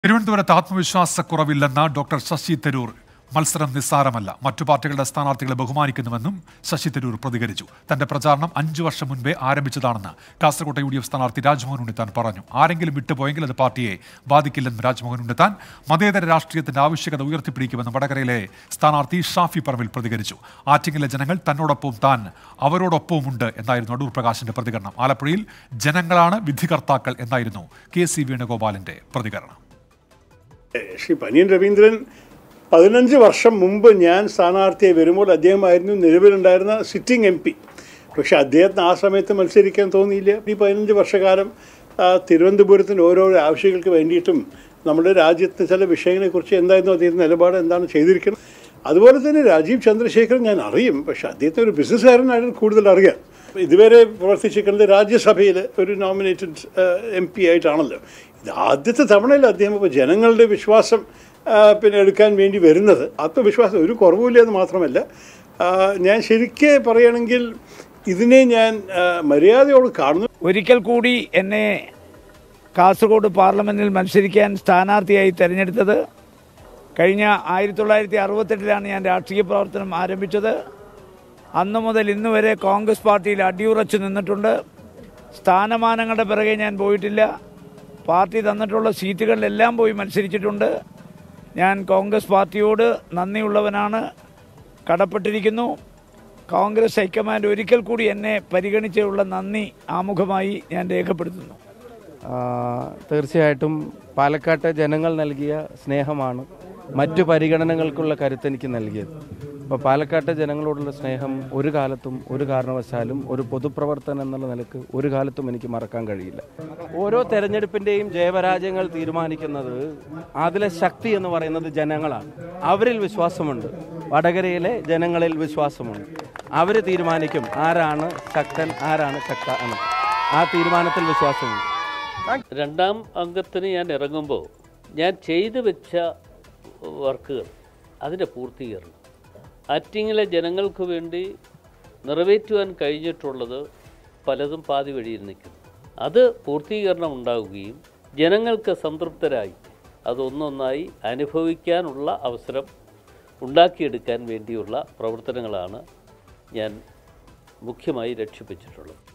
തിരുവനന്തപുരത്ത് ആത്മവിശ്വാസക്കുറവില്ലെന്ന ഡോക്ടർ ശശി തരൂർ മത്സരം നിസ്സാരമല്ല. മറ്റു പാർട്ടികളുടെ സ്ഥാനാർത്ഥികളെ ബഹുമാനിക്കുന്നുവെന്നും ശശി തരൂർ പ്രതികരിച്ചു. തന്റെ പ്രചാരണം 5 വർഷം മുൻപേ ആരംഭിച്ചതാണെന്ന് കാസർകോട്ടെ UDF സ്ഥാനാർത്ഥി രാജ്മോഹൻ ഉണ്ണിത്താൻ പറഞ്ഞു. ആരെങ്കിലും വിട്ടുപോയെങ്കിൽ അത് പാർട്ടിയെ ബാധിക്കില്ലെന്നും രാജ്മോഹൻ ഉണ്ണിത്താൻ മതേതര രാഷ്ട്രീയത്തിന്റെ ആവശ്യകത ഉയർത്തിപ്പിടിക്കുമെന്നും വടകരയിലെ സ്ഥാനാർത്ഥി ഷാഫി പറമ്പിൽ പ്രതികരിച്ചു. ആറ്റിങ്ങലിലെ ജനങ്ങൾ തന്നോടൊപ്പം താൻ അവരോടൊപ്പവുമുണ്ട് എന്നായിരുന്നു അടൂർ പ്രകാശിന്റെ പ്രതികരണം. ആലപ്പുഴയിൽ ജനങ്ങളാണ് വിധികർത്താക്കൾ എന്നായിരുന്നു KC വേണുഗോപാലിന്റെ പ്രതികരണം. ശ്രീ പനിയൻ രവീന്ദ്രൻ 15 വർഷം മുമ്പ് ഞാൻ സ്ഥാനാർത്ഥിയായി വരുമ്പോൾ അദ്ദേഹമായിരുന്നു നിലവിലുണ്ടായിരുന്ന സിറ്റിംഗ് MP. പക്ഷേ അദ്ദേഹത്തിന് ആ സമയത്ത് മത്സരിക്കാൻ തോന്നിയില്ല. ഈ 15 വർഷക്കാലം തിരുവനന്തപുരത്തിൻ്റെ ഓരോരോ ആവശ്യങ്ങൾക്ക് വേണ്ടിയിട്ടും നമ്മുടെ രാജ്യത്തെ ചില വിഷയങ്ങളെക്കുറിച്ച് എന്തായിരുന്നു അദ്ദേഹത്തിൻ്റെ നിലപാട്, എന്താണ് ചെയ്തിരിക്കുന്നത്. അതുപോലെ തന്നെ രാജീവ് ചന്ദ്രശേഖരൻ ഞാൻ അറിയും, പക്ഷേ അദ്ദേഹത്തെ ഒരു ബിസിനസ്സുകാരനായിരുന്നു കൂടുതൽ അറിയാം. ഇതുവരെ പ്രവർത്തിച്ചിരിക്കുന്നത് രാജ്യസഭയിൽ ഒരു നോമിനേറ്റഡ് MP ആയിട്ടാണല്ലോ. ഇത് ആദ്യത്തെ തവണയല്ല അദ്ദേഹം ഇപ്പോൾ ജനങ്ങളുടെ വിശ്വാസം എടുക്കാൻ വേണ്ടി വരുന്നത്. ആത്മവിശ്വാസം ഒരു കുറവുമില്ല എന്ന് മാത്രമല്ല, ഞാൻ ശരിക്ക് പറയുകയാണെങ്കിൽ ഇതിനെ ഞാൻ മര്യാദയോട് കാണുന്നു. ഒരിക്കൽ കൂടി എന്നെ കാസർഗോഡ് പാർലമെൻറ്റിൽ മത്സരിക്കാൻ സ്ഥാനാർത്ഥിയായി തിരഞ്ഞെടുത്തത് കഴിഞ്ഞ 1968 ഞാൻ രാഷ്ട്രീയ പ്രവർത്തനം ആരംഭിച്ചത്. അന്നു മുതൽ ഇന്ന് വരെ കോൺഗ്രസ് പാർട്ടിയിൽ അടിയുറച്ചു നിന്നിട്ടുണ്ട്. സ്ഥാനമാനങ്ങളുടെ പിറകെ ഞാൻ പോയിട്ടില്ല. പാർട്ടി തന്നിട്ടുള്ള സീറ്റുകളിലെല്ലാം പോയി മത്സരിച്ചിട്ടുണ്ട്. ഞാൻ കോൺഗ്രസ് പാർട്ടിയോട് നന്ദിയുള്ളവനാണ്, കടപ്പെട്ടിരിക്കുന്നു. കോൺഗ്രസ് ഹൈക്കമാൻഡ് ഒരിക്കൽ കൂടി എന്നെ പരിഗണിച്ചുള്ള നന്ദി ആമുഖമായി ഞാൻ രേഖപ്പെടുത്തുന്നു. തീർച്ചയായിട്ടും പാലക്കാട്ടെ ജനങ്ങൾ നൽകിയ സ്നേഹമാണ് മറ്റു പരിഗണനകൾക്കുള്ള കരുത്തെനിക്ക് നൽകിയത്. അപ്പോൾ പാലക്കാട്ടെ ജനങ്ങളോടുള്ള സ്നേഹം ഒരു കാലത്തും ഒരു കാരണവശാലും ഒരു പൊതുപ്രവർത്തനം എന്നുള്ള നിലക്ക് ഒരു കാലത്തും എനിക്ക് മറക്കാൻ കഴിയില്ല. ഓരോ തെരഞ്ഞെടുപ്പിൻ്റെയും ജയപരാജയങ്ങൾ തീരുമാനിക്കുന്നത് അതിലെ ശക്തി എന്ന് പറയുന്നത് ജനങ്ങളാണ്. അവരിൽ വിശ്വാസമുണ്ട്, വടകരയിലെ ജനങ്ങളിൽ വിശ്വാസമുണ്ട്. അവർ തീരുമാനിക്കും ആരാണ് ശക്തൻ, ആരാണ് ശക്ത എന്ന്. ആ തീരുമാനത്തിൽ വിശ്വാസമുണ്ട്. രണ്ടാം അംഗത്തിന് ഞാൻ ഇറങ്ങുമ്പോൾ ഞാൻ ചെയ്തു വെച്ച വർക്കുകൾ, അതിൻ്റെ പൂർത്തീകരണം, ആറ്റിങ്ങിലെ ജനങ്ങൾക്ക് വേണ്ടി നിറവേറ്റുവാൻ കഴിഞ്ഞിട്ടുള്ളത് പലതും പാതി വഴിയിൽ നിൽക്കുന്നു. അത് പൂർത്തീകരണം ഉണ്ടാവുകയും ജനങ്ങൾക്ക് സംതൃപ്തരായി അതൊന്നൊന്നായി അനുഭവിക്കാനുള്ള അവസരം ഉണ്ടാക്കിയെടുക്കാൻ വേണ്ടിയുള്ള പ്രവർത്തനങ്ങളാണ് ഞാൻ മുഖ്യമായി ലക്ഷ്യം വെച്ചിട്ടുള്ളത്.